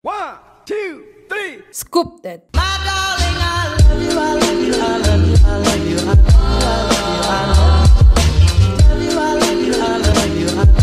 1, 2, 3. Scoop that. My darling, I love you, I love you, I love you, I love you, I love you, I love you, I love you, I love you, I love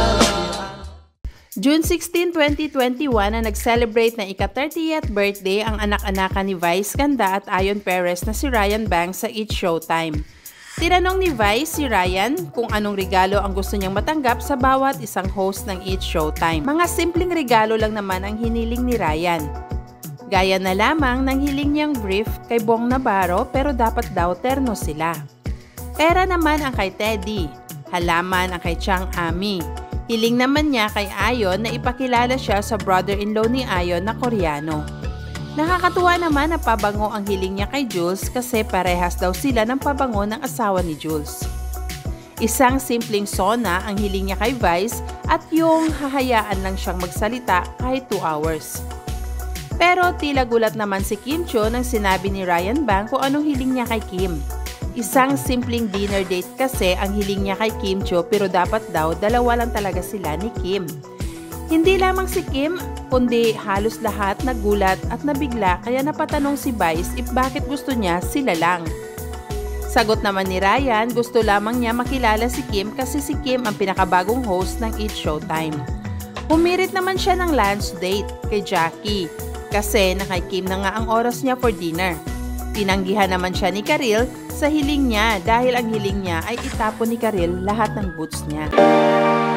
you. June 16, 2021 na nag-celebrate na ika-30th birthday ang anak-anakan ni Vice Ganda at Ayon Perez na si Ryan Banks sa It's Showtime. Tinanong ni Vice si Ryan kung anong regalo ang gusto niyang matanggap sa bawat isang host ng It's Showtime. Mga simpleng regalo lang naman ang hiniling ni Ryan. Gaya na lamang ng hiling niyang brief kay Bong Navarro pero dapat daw terno sila. Pera naman ang kay Teddy, halaman ang kay Chang Ami. Hiling naman niya kay Ayon na ipakilala siya sa brother-in-law ni Ayon na Koreano. Nakakatuwa naman na pabango ang hiling niya kay Jules kasi parehas daw sila ng pabango ng asawa ni Jules. Isang simpleng sona ang hiling niya kay Vice at yung hahayaan lang siyang magsalita kahit 2 hours. Pero tila gulat naman si Kim Chiu nang sinabi ni Ryan Bang kung anong hiling niya kay Kim. Isang simpleng dinner date kasi ang hiling niya kay Kim Chiu pero dapat daw dalawa lang talaga sila ni Kim. Hindi lamang si Kim, kundi halos lahat nagulat at nabigla kaya napatanong si Vice if bakit gusto niya sila lang. Sagot naman ni Ryan, gusto lamang niya makilala si Kim kasi si Kim ang pinakabagong host ng It's Showtime. Humirit naman siya ng lunch date kay Jackie kasi na kay Kim na nga ang oras niya for dinner. Tinanggihan naman siya ni Karil sa hiling niya dahil ang hiling niya ay itapon ni Karil lahat ng boots niya.